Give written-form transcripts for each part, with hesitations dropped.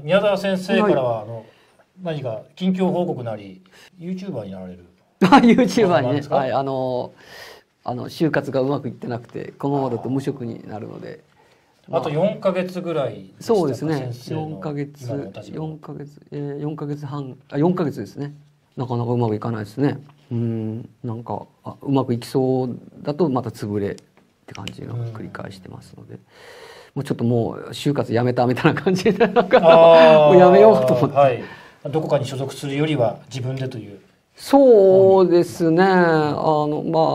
宮沢先生からは何か近況報告なり YouTuber になられる YouTuber にね、はい、就活がうまくいってなくてこのままだと無職になるので、 あと4ヶ月ぐらいでしたか。 そうですね、 4ヶ月半、4ヶ月ですね。なかなかうまくいかないですね。なんかうまくいきそうだとまた潰れって感じが繰り返してますので、もうちょっともう就活やめたみたいな感じでなんかもうやめようと思って、 はい、どこかに所属するよりは自分でという。 そうですね。ちょ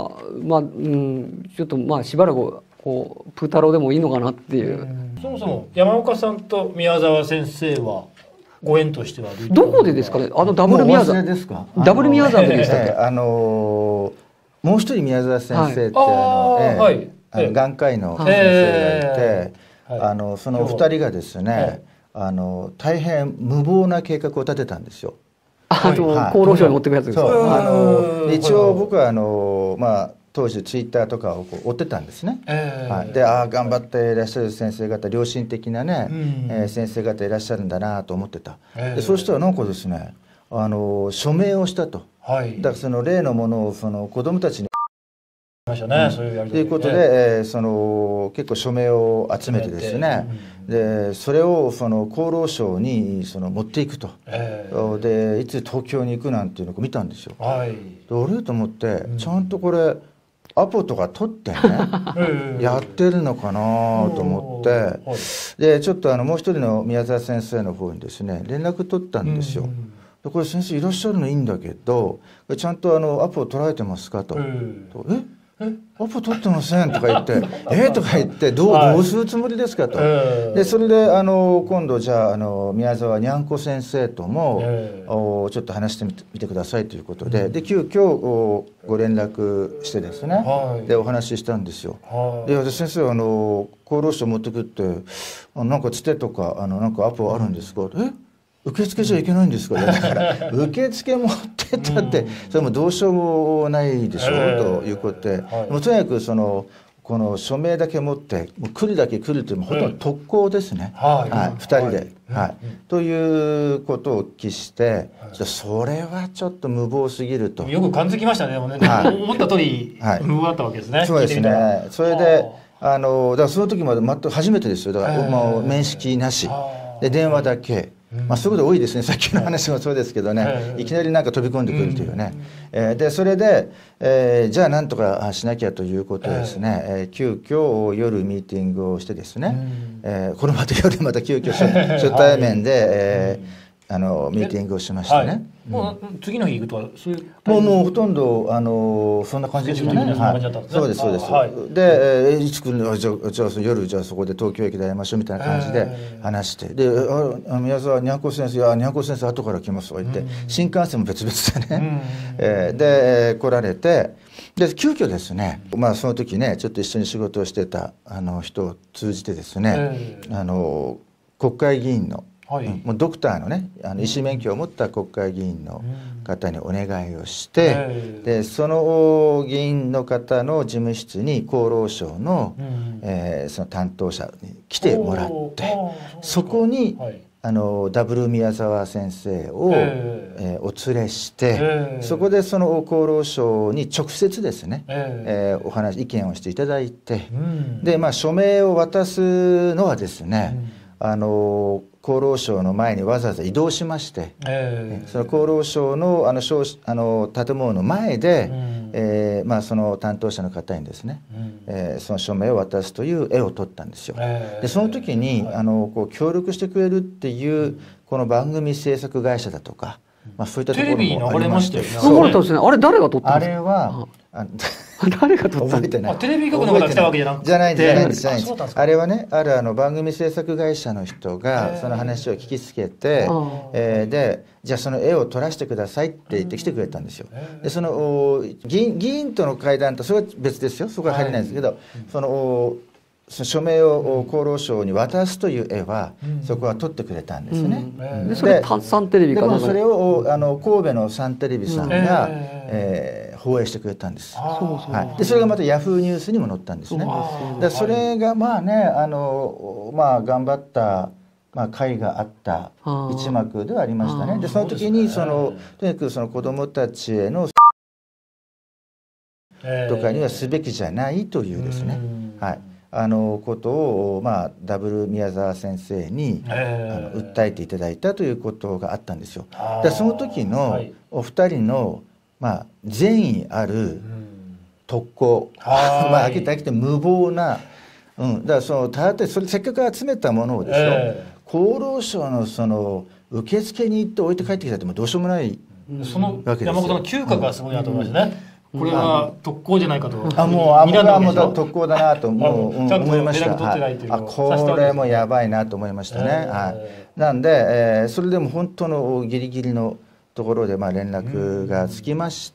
っとしばらくこうプータローでもいいのかなっていう。 そもそも山岡さんと宮沢先生はご縁としてはどこでですかね。ダブル宮沢ですか。 ダブル宮沢でしたっけ。 もう一人宮沢先生って眼科医の先生がいて、その二人がですね、大変無謀な計画を立てたんですよ。 厚労省に持ってくやつですか。 一応僕は当時ツイッターとかを追ってたんですね。で頑張っていらっしゃる先生方、良心的なね、先生方いらっしゃるんだなと思ってた。でそうしたらなんかですね、署名をしたと。だからその例のものをその子どもたちにということで、結構署名を集めてですね、でそれをその厚労省に持っていくと、でいつ東京に行くなんていうのを見たんですよ。であれと思って、ちゃんとこれアポとか取ってねやってるのかなと思って、でちょっともう一人の宮沢先生の方にですね連絡取ったんですよ。でこれ先生いらっしゃるのいいんだけど、ちゃんとアポを取られてますかと。アポ取ってませんとか言ってとか言ってどうするつもりですかと。でそれで今度じゃあ宮沢にゃんこ先生ともちょっと話してみてくださいということで、急遽ご連絡してですね、でお話ししたんですよ。で先生厚労省持ってくってなんかつてとかなんかアポあるんですか。受付じゃいけないんですか。だから受付持ってったってそれもどうしようもないでしょうということで、もうとにかくこの署名だけ持ってもう来るだけ来るというほとんど特攻ですね、2人で。ということを期して、それはちょっと無謀すぎると。 よく感づきましたね。思った通り無謀だったわけですね。 そうですね。それでだからその時まで全く初めてですよ。だから面識なしで電話だけ。そういうこと多いですね。さっきの話もそうですけどね、いきなりなんか飛び込んでくるというね。でそれで、じゃあなんとかしなきゃということでですね、急遽夜ミーティングをしてですね、これまた夜また急遽初対面でミーティングをしましてね。 もう次の日行くとはそういうもうほとんどそんな感じですよね。そうですそうです。でいつ来るの、じゃあ夜じゃあそこで東京駅で会いましょうみたいな感じで話して、で宮沢にゃんこ先生にゃんこ先生後から来ますとか言って、新幹線も別々でねで来られて、で急遽ですね、その時ねちょっと一緒に仕事をしてた人を通じてですね、国会議員のもうドクターのね医師免許を持った国会議員の方にお願いをして、でその議員の方の事務室に厚労省のその担当者に来てもらって、そこにダブル宮沢先生をお連れして、そこでその厚労省に直接ですね意見をしていただいて、で署名を渡すのはですね厚労省の前にわざわざ移動しまして、その厚労省の建物の前で、その担当者の方にですね、その署名を渡すという絵を撮ったんですよ。でその時にこう協力してくれるっていうこの番組制作会社だとか、そういったところもありまして、 あれ誰が撮ったんですか。 あれは誰が撮った覚えてない。 テレビ局の方が来たわけじゃなくて。 じゃないんです。あれはね、番組制作会社の人がその話を聞きつけて、でじゃあその絵を撮らせてくださいって言って来てくれたんですよ。でその議員との会談とそれは別ですよ。そこは入れないですけど、その署名を厚労省に渡すという絵はそこは撮ってくれたんですね。 でそれサンテレビかな。それを神戸のサンテレビさんが放映してくれたんです。でそれがまたヤフーニュースにも載ったんですね。でそれが頑張った会があった一幕ではありましたね。でその時にとにかくその子どもたちへのとかにはすべきじゃないというですね、はい、ことを、ダブル宮沢先生に訴えていただいたということがあったんですよ。でその時のお二人の、善意ある特攻、飽きて無謀な、だからそれせっかく集めたものをですよ、厚労省のその受付に行って置いて帰ってきたってもどうしようもないその山本さんの嗅覚がすごいなと思いましたね。これは特攻じゃないかと。 もう特攻だなと思いました。これもやばいなと思いましたね。なんで、それでも本当のギリギリのところで連絡がつきまして、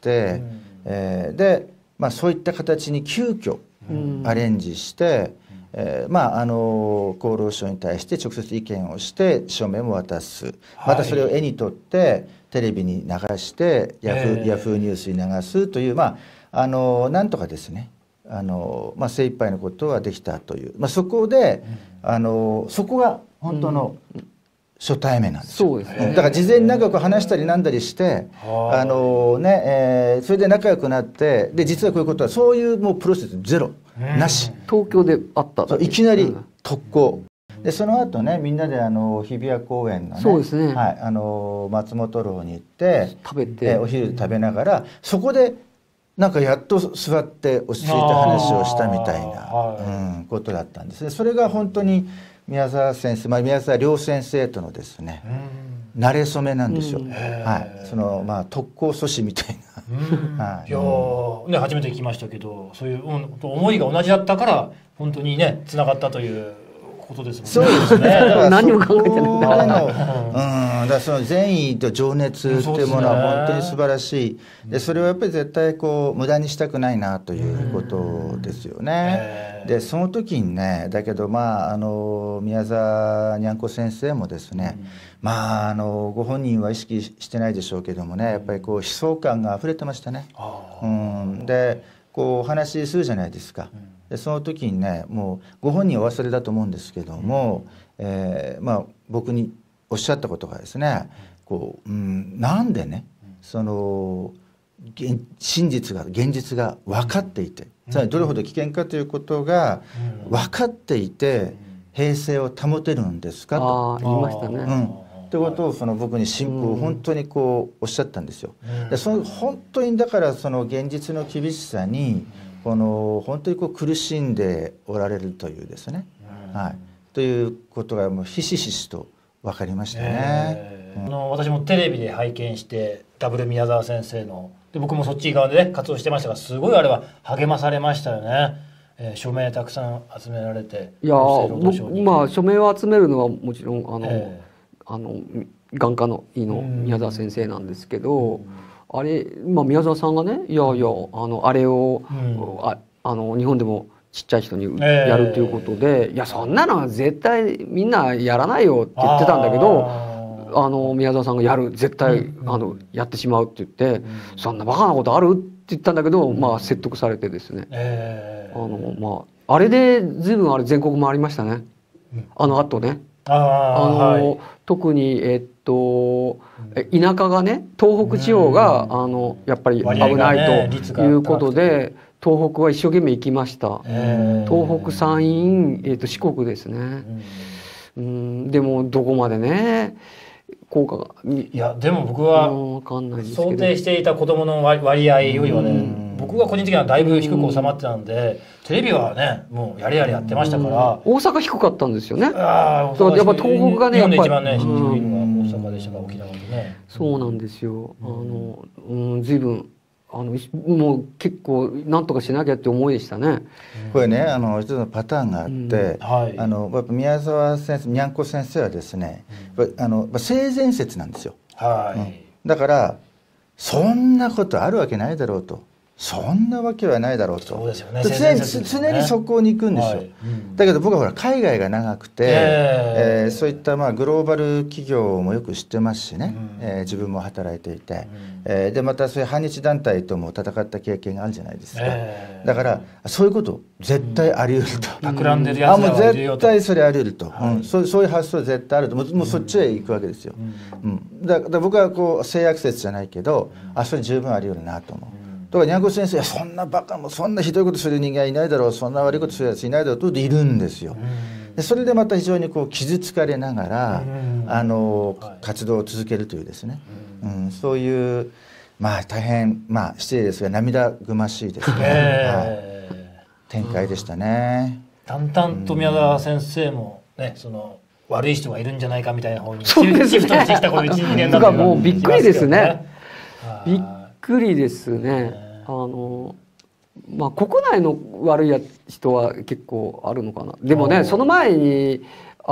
で、そういった形に急遽アレンジして、厚労省に対して直接意見をして署名も渡す、またそれを絵に取ってテレビに流してヤフーニュースに流すというなんとかですね精一杯のことができたという、そこでそこが本当の初対面なんですよ。だから事前に長く話したりなんだりしてそれで仲良くなって、で実はこういうことはそういうもうプロセスゼロなし、 東京であったいきなり特攻で、その後ねみんなで日比谷公園のね、 そうですね、 松本楼に行って食べて、 お昼食べながらそこでなんかやっと座って落ち着いた話をしたみたいな、ことだったんですね。それが本当に宮沢先生、宮沢亮先生とのですね馴れ初めなんですよ。その特攻阻止みたいな。 いや初めて聞きましたけど、そういう思いが同じだったから本当にねつながったということですもんね。 そうですね。 何も考えてない。 だからその善意と情熱っていうものは本当に素晴らしい。でそれをやっぱり絶対無駄にしたくないなということですよね。でその時にね、だけど宮沢にゃんこ先生もですね、ご本人は意識してないでしょうけどもね、やっぱり悲壮感があふれてましたね。でお話しするじゃないですか。でその時にね、もうご本人お忘れだと思うんですけども、僕におっしゃったことがですね、なんでねその現実が分かっていて、つまりどれほど危険かということが分かっていて平静を保てるんですかと言いましたね。 ってことを僕に本当におっしゃったんですよ。で本当にだからその現実の厳しさに本当に苦しんでおられるというですね、ということがもうひしひしと分かりましたね。 私もテレビで拝見してダブル宮沢先生ので、僕もそっち側でね活動してましたが、すごいあれは励まされましたよね。署名たくさん集められて、 いや署名を集めるのはもちろん眼科の医の宮沢先生なんですけど、あれ宮沢さんがね、あれを、日本でもちっちゃい人にやるということで、いやそんなのは絶対みんなやらないよって言ってたんだけど、宮沢さんが絶対やってしまうって言って、そんなバカなことあるって言ったんだけど、説得されてですね、あれで随分全国回りましたね。あとね、特に田舎がね、東北地方がやっぱり危ないということで、東北は一生懸命行きました。東北、山陰、四国ですね。でもどこまでね効果が、 いやでも僕は想定していた子どもの割合よりはね、僕が個人的にはだいぶ低く収まってたんで、テレビはねもうやれやってましたから。 大阪低かったんですよね。やっぱ東北がね、 やっぱり一番ね低いのは大阪でしたから、沖縄でね。 そうなんですよ。随分もう結構なんとかしなきゃって思いでしたね。 これね一つのパターンがあって、やっぱ宮沢先生、にゃんこ先生はですね、性善説なんですよ。だからそんなことあるわけないだろうと、 そんなわけはないだろうと。 そうですよね。 常にそこに行くんですよ。だけど僕はほら海外が長くて、そういったまあグローバル企業もよく知ってますしね、自分も働いていて、でまたそういう反日団体とも戦った経験があるじゃないですか。だからそういうこと絶対あり得ると。 企んでるやつもう絶対それあり得ると。そういう発想絶対あると。もうそっちへ行くわけですよ。だから僕はこう性悪説じゃないけど、それ十分あり得るなと思う。だからにゃんこ先生はそんなバカもそんなひどいことする人間いないだろう、そんな悪いことするやついないだろうといるんですよ。でそれでまた非常にこう傷つかれながら活動を続けるというですね、そういうまあ大変失礼ですが涙ぐましいですね、展開でしたね。 淡々と宮沢先生もね、その悪い人がいるんじゃないかみたいな方にシフトしてきたこの1、2年だともうびっくりですね。びっくりですね。まあ国内の悪い人は結構あるのかな。でもね、その前に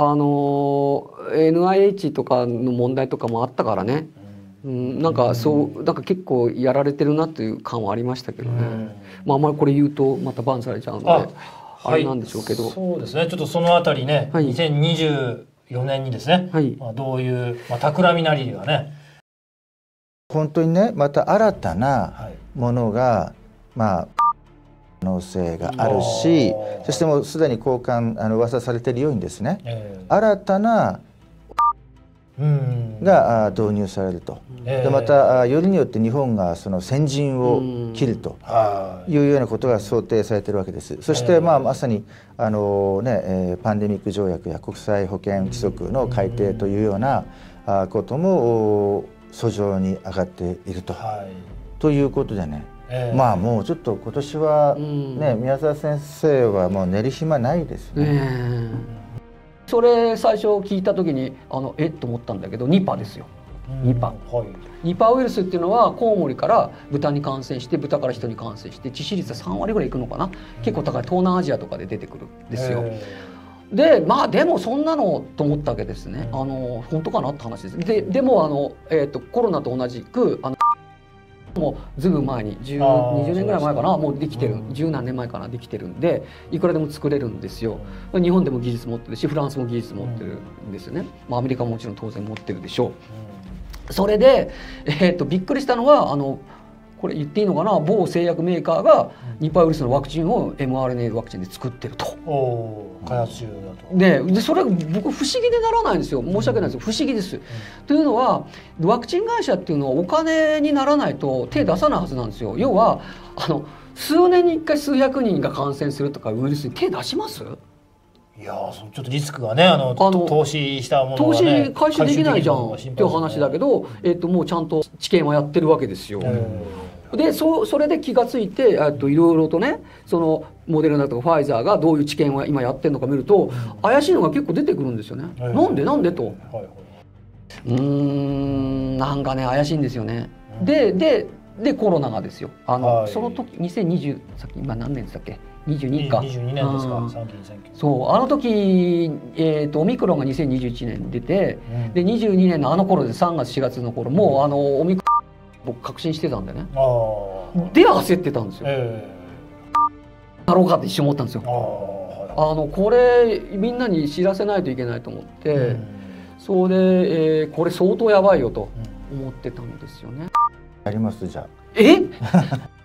NIH とかの問題とかもあったからね、なんか結構やられてるなという感はありましたけどね。まああんまりこれ言うとまたバンされちゃうのであれなんでしょうけど、 そうですね。ちょっとそのあたりね、2024年にですね、どういう企みなりがね、 本当にね、また新たなものが可能性があるし、そしてもうすでに交換噂されているようにですね、新たなが導入されると。でまたよりによって日本がその先陣を切るというようなことが想定されているわけです。そしてまさにパンデミック条約や国際保健規則の改定というようなことも訴状に上がっているということでね、まあもうちょっと今年はね、宮沢先生はもう寝る暇ないですね。 それ最初聞いた時にえっと思ったんだけど、ニパですよ。ニパウイルスっていうのはコウモリから豚に感染して、豚から人に感染して、致死率は3割ぐらいいくのかな。結構高い。東南アジアとかで出てくるんですよ。ででもそんなのと思ったわけですね。本当かなって話です。でもコロナと同じくもうずいぶん前に20年ぐらい前かな、もうできてる、十何年前かな、できてるんで、いくらでも作れるんですよ。日本でも技術持ってるし、フランスも技術持ってるんですよね。アメリカももちろん当然持ってるでしょう。それでびっくりしたのはこれ言っていいのかな、某製薬メーカーがニパウイルスのワクチンを mRNA ワクチンで作ってると。 開発中だと。 でそれが僕不思議でならないんですよ。申し訳ないです。不思議です。というのはワクチン会社っていうのはお金にならないと手出さないはずなんですよ。要は数年に1回数百人が感染するとかウイルスに手出します？ いやちょっとリスクがね、投資したものがね、 投資回収できないじゃんっていう話だけど、もうちゃんと治験はやってるわけですよ。でそれで気がついていろいろとね、そのモデルナとかファイザーがどういう治験を今やってるのか見ると、怪しいのが結構出てくるんですよね。なんでと、なんかね怪しいんですよね。でコロナがですよ。その時2020、さっき今何年でしたっけ、22か。 22年ですか。参議院選挙。 そう時オミクロンが2021年に出て、で22年の頃で3月4月の頃もうオミクロン僕確信してたんでね。で焦ってたんですよ。なろうかって一瞬思ったんですよ。これみんなに知らせないといけないと思って、それで、これ相当やばいよと思ってたんですよね。 やりますじゃあ。